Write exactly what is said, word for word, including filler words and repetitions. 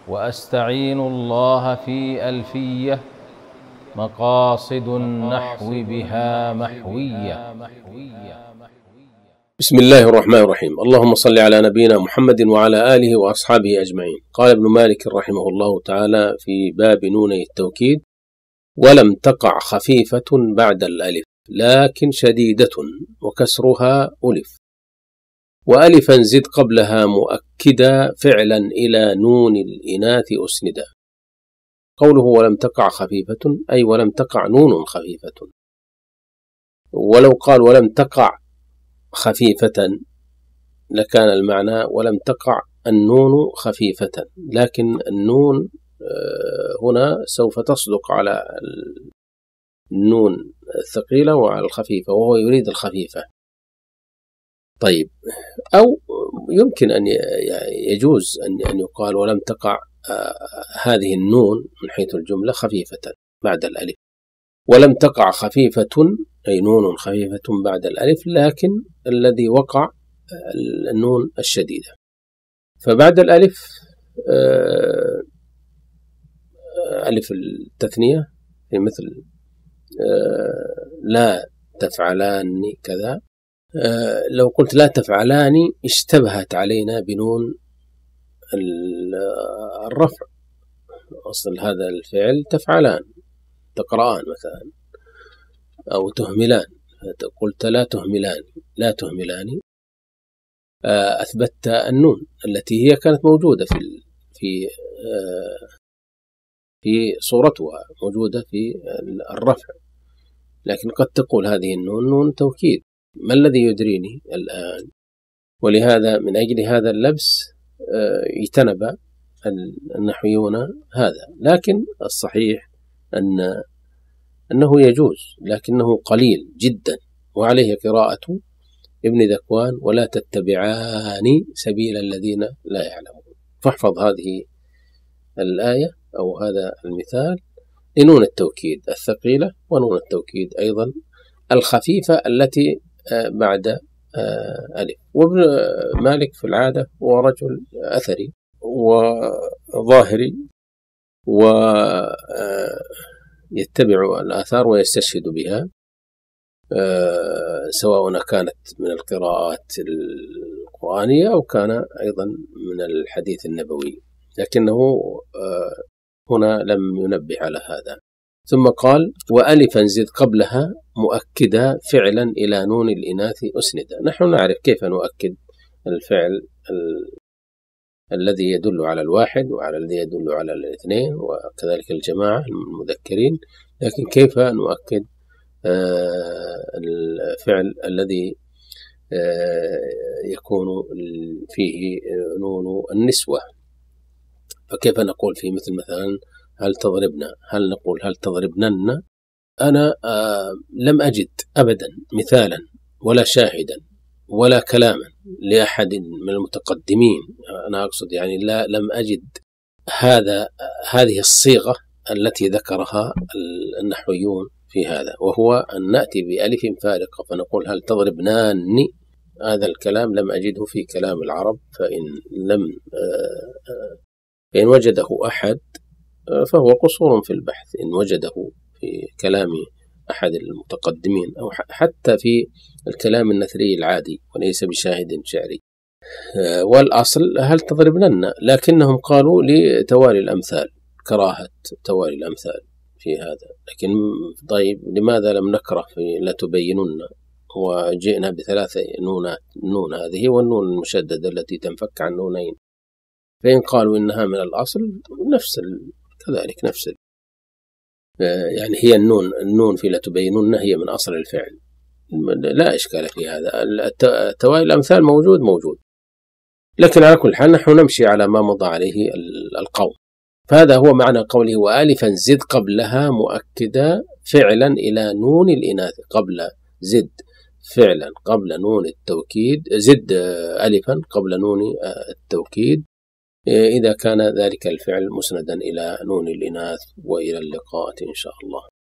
وأستعين الله في ألفية مقاصد النحو بها محوية. بسم الله الرحمن الرحيم. اللهم صل على نبينا محمد وعلى آله وأصحابه أجمعين. قال ابن مالك رحمه الله تعالى في باب نوني التوكيد: ولم تقع خفيفة بعد الألف لكن شديدة وكسرها ألف، وألفا زد قبلها مؤكدا فعلا إلى نون الإناث أسندا. قوله ولم تقع خفيفة أي ولم تقع نون خفيفة، ولو قال ولم تقع خفيفة لكان المعنى ولم تقع النون خفيفة، لكن النون هنا سوف تصدق على النون الثقيلة وعلى الخفيفة، وهو يريد الخفيفة. طيب، أو يمكن أن يجوز أن يقال ولم تقع هذه النون من حيث الجملة خفيفة بعد الألف، ولم تقع خفيفة أي نون خفيفة بعد الألف، لكن الذي وقع النون الشديدة. فبعد الألف ألف التثنية في مثل لا تفعلان كذا، لو قلت لا تفعلان اشتبهت علينا بنون الرفع، أصل هذا الفعل تفعلان، تقرآن مثلا، أو تهملان، قلت لا تهملان لا تهملان أثبتت النون التي هي كانت موجودة في في في صورتها، موجودة في الرفع، لكن قد تقول هذه النون نون توكيد، ما الذي يدريني الآن؟ ولهذا من أجل هذا اللبس اجتنب النحويون هذا، لكن الصحيح أن أنه يجوز، لكنه قليل جدا، وعليه قراءة ابن ذكوان: ولا تتبعان سبيل الذين لا يعلمون. فاحفظ هذه الآية أو هذا المثال لنون التوكيد الثقيلة، ونون التوكيد أيضا الخفيفة التي بعد ألف. وابن مالك في العادة هو رجل أثري وظاهري، ويتبع الآثار ويستشهد بها، سواء كانت من القراءات القرآنية أو كان أيضا من الحديث النبوي، لكنه هنا لم ينبه على هذا. ثم قال: وألفا زد قبلها مؤكدا فعلا إلى نون الإناث أسندا. نحن نعرف كيف نؤكد الفعل ال... الذي يدل على الواحد وعلى الذي يدل على الاثنين، وكذلك الجماعة المذكرين، لكن كيف نؤكد آه الفعل الذي آه يكون فيه نون النسوة؟ فكيف نقول في مثل مثلا هل تضربنا؟ هل نقول هل تضربنن؟ أنا آه لم أجد أبدا مثالا ولا شاهدا ولا كلاما لأحد من المتقدمين، أنا أقصد يعني لا لم أجد هذا هذه الصيغة التي ذكرها النحويون في هذا، وهو أن نأتي بألف فارقة فنقول هل تضربنان. هذا الكلام لم أجده في كلام العرب، فإن لم آه إن وجده أحد فهو قصور في البحث، إن وجده في كلام أحد المتقدمين أو حتى في الكلام النثري العادي وليس بشاهد شعري. والأصل هل تضربنن، لكنهم قالوا لتوالي الأمثال، كراهة توالي الأمثال في هذا. لكن طيب، لماذا لم نكره في لا تبينن وجئنا بثلاثة نونات، النون هذه والنون المشددة التي تنفك عن نونين؟ فإن قالوا إنها من الأصل نفس كذلك نفس يعني هي النون النون في لا تبينن هي من أصل الفعل، لا إشكال في هذا. التوالي الأمثال موجود موجود، لكن على كل حال نحن نمشي على ما مضى عليه القول. فهذا هو معنى قوله: وألفا زد قبلها مؤكدا فعلا إلى نون الإناث. قبل زد فعلا قبل نون التوكيد، زد ألفا قبل نون التوكيد إذا كان ذلك الفعل مسندا إلى نون الإناث. وإلى اللقاء إن شاء الله.